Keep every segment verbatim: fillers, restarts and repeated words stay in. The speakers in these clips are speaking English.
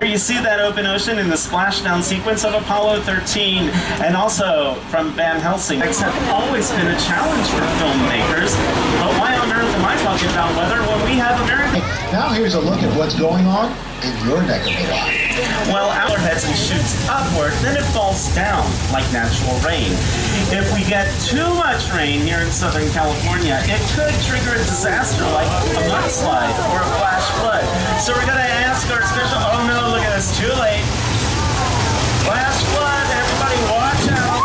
Here you see that open ocean in the splashdown sequence of Apollo thirteen, and also from Van Helsing. Have always been a challenge for filmmakers, but why on earth am I talking about weather when we have American? Now here's a look at what's going on in your neck of the woods. Well, our heads and shoots upward, then it falls down like natural rain. If we get too much rain here in Southern California, it could trigger a disaster like a mudslide or a flash flood. So we're going to ask our special, oh no, look at this, too late. Flash flood, everybody watch out.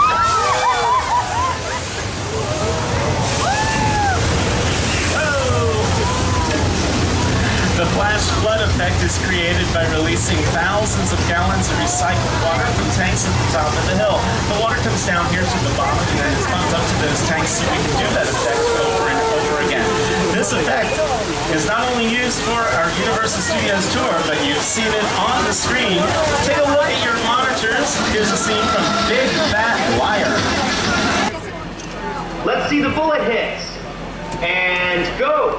The flash flood effect is created by releasing thousands of gallons of recycled water from tanks at the top of the hill. The water comes down here to the bottom and then it's pumped up to those tanks so we can do that effect over and over again. This effect is not only used for our Universal Studios tour, but you've seen it on the screen. Take a look at your monitors. Here's a scene from Big Fat Liar. Let's see the bullet hits. And go!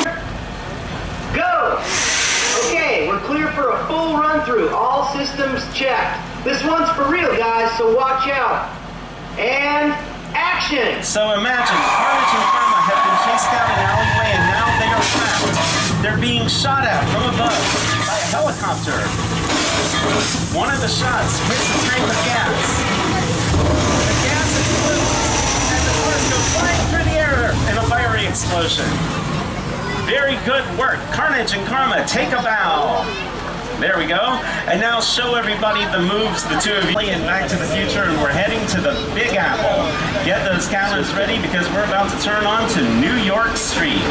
Go! Okay, we're clear for a full run-through. All systems checked. This one's for real, guys, so watch out. And action! So imagine, Carnage and Karma have been chased down an alleyway and now they are trapped. They're being shot at from above by a helicopter. One of the shots hits a tank of gas. The gas explodes and the cars go flying through the air in a fiery explosion. Very good work. Carnage and Karma, take a bow. There we go. And now show everybody the moves the two of you play in Back to the Future, and we're heading to the Big Apple. Get those cameras ready because we're about to turn on to New York Street.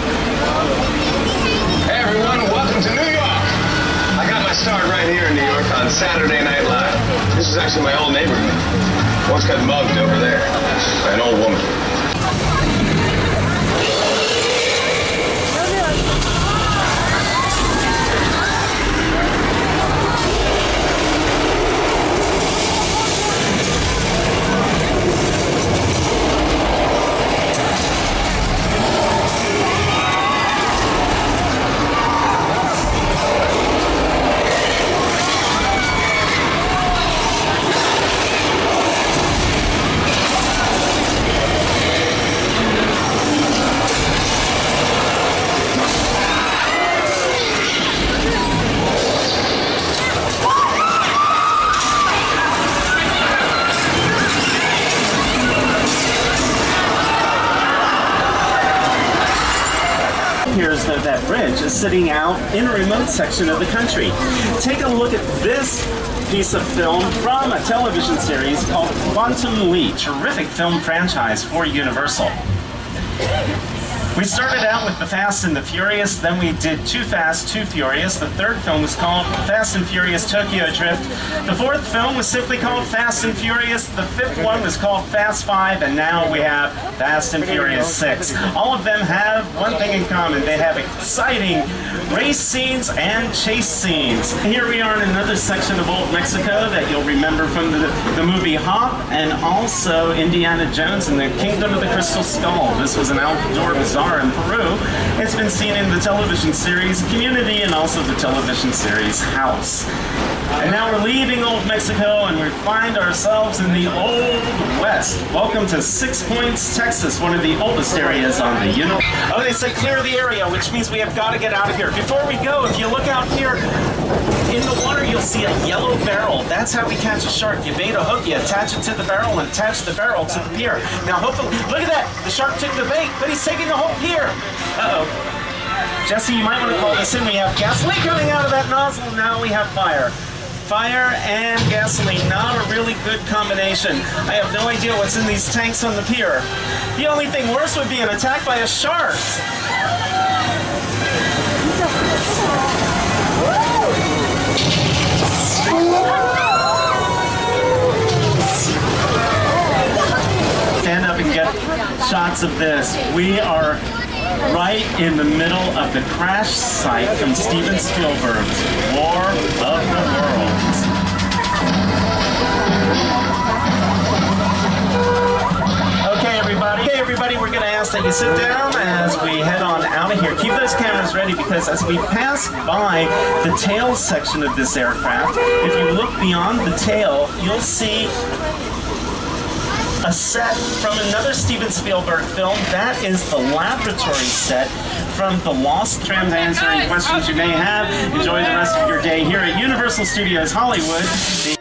Hey everyone, welcome to New York. I got my start right here in New York on Saturday Night Live. This is actually my old neighborhood. Once got mugged over there by an old woman. Appears that that bridge is sitting out in a remote section of the country. Take a look at this piece of film from a television series called Quantum Leap, terrific film franchise for Universal. We started out with The Fast and the Furious, then we did Too Fast, Too Furious. The third film was called Fast and Furious Tokyo Drift. The fourth film was simply called Fast and Furious. The fifth one was called Fast Five, and now we have Fast and Furious Six. All of them have one thing in common. They have exciting race scenes and chase scenes. Here we are in another section of Old Mexico that you'll remember from the, the movie Hop, and also Indiana Jones and the Kingdom of the Crystal Skull. This was an outdoor bazaar in Peru. It's been seen in the television series Community and also the television series House. And now we're leaving Old Mexico and we find ourselves in the Old West. Welcome to Six Points, Texas, one of the oldest areas on the Union. Oh, they said clear the area, which means we have got to get out of here. Before we go, if you look out here in the water, you'll see a yellow barrel. That's how we catch a shark. You bait a hook, you attach it to the barrel, and attach the barrel to the pier. Now, hopefully, look at that. The shark took the bait, but he's taking the whole pier. Uh-oh. Jesse, you might want to call this in. We have gasoline coming out of that nozzle. Now we have fire. Fire and gasoline, not a really good combination. I have no idea what's in these tanks on the pier. The only thing worse would be an attack by a shark. Stand up and get shots of this. We are right in the middle of the crash site from Steven Spielberg's War of the Worlds. Okay, everybody. Okay, everybody, we're going to ask that you sit down as we head on out of here. here. Keep those cameras ready, because as we pass by the tail section of this aircraft, if you look beyond the tail, you'll see a set from another Steven Spielberg film. That is the laboratory set from The Lost. Try to answer any questions you may have. Enjoy the rest of your day here at Universal Studios Hollywood.